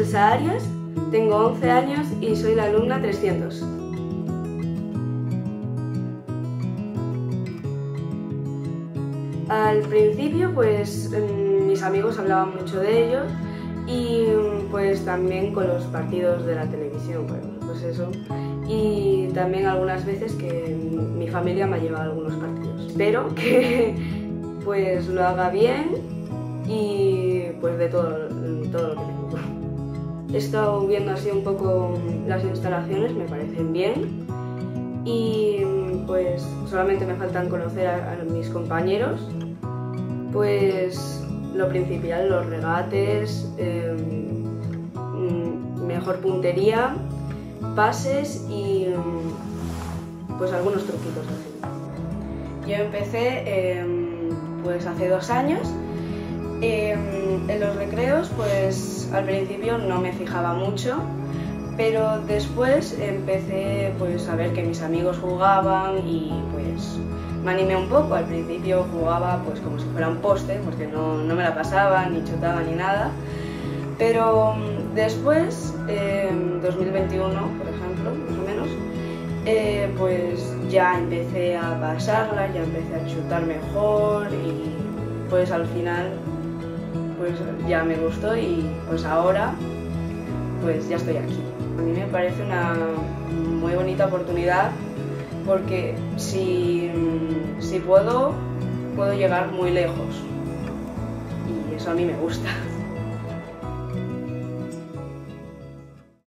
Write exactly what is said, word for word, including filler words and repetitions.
Elsa Arias, tengo once años y soy la alumna trescientos. Al principio pues mis amigos hablaban mucho de ello y pues también con los partidos de la televisión, pues, pues eso. Y también algunas veces que mi familia me ha llevado a algunos partidos. Espero que pues lo haga bien y pues de todo, todo lo que tengo. He estado viendo así un poco las instalaciones, me parecen bien y pues solamente me faltan conocer a, a mis compañeros. Pues lo principal, los regates, eh, mejor puntería, pases y pues algunos truquitos así. Yo empecé eh, pues hace dos años. Eh, en los recreos pues al principio no me fijaba mucho, pero después empecé pues a ver que mis amigos jugaban y pues me animé un poco. Al principio jugaba pues como si fuera un poste, porque no, no me la pasaba, ni chutaba ni nada, pero después, en eh, dos mil veintiuno por ejemplo, más o menos, eh, pues ya empecé a pasarla, ya empecé a chutar mejor y pues al final pues ya me gustó y pues ahora pues ya estoy aquí. A mí me parece una muy bonita oportunidad porque si, si puedo, puedo llegar muy lejos y eso a mí me gusta.